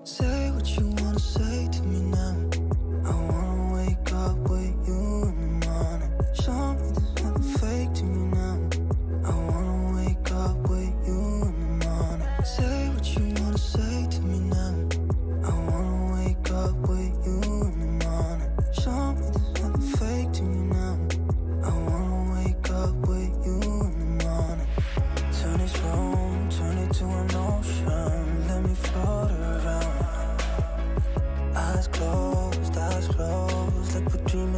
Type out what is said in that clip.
Say what you wanna say to me now. I wanna wake up with you in the morning. Show me there's nothing fake to me now. I wanna wake up with you in the morning. Say what you wanna say to me now. I wanna wake up with you in the morning. Show me there's nothing fake to me now. I wanna wake up with you in the morning. Turn this room, turn it to an ocean. Let me float around. Eyes closed, like we're dreaming